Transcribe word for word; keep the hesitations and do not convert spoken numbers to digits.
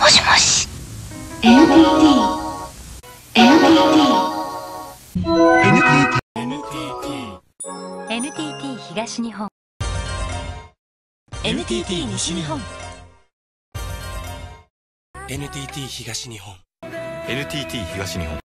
しもし エヌティーティー エヌティーティー エヌティーティー エヌティーティー エヌティーティー 東日本 エヌティーティー 西日本エヌティーティー 東日本エヌティーティー 東日本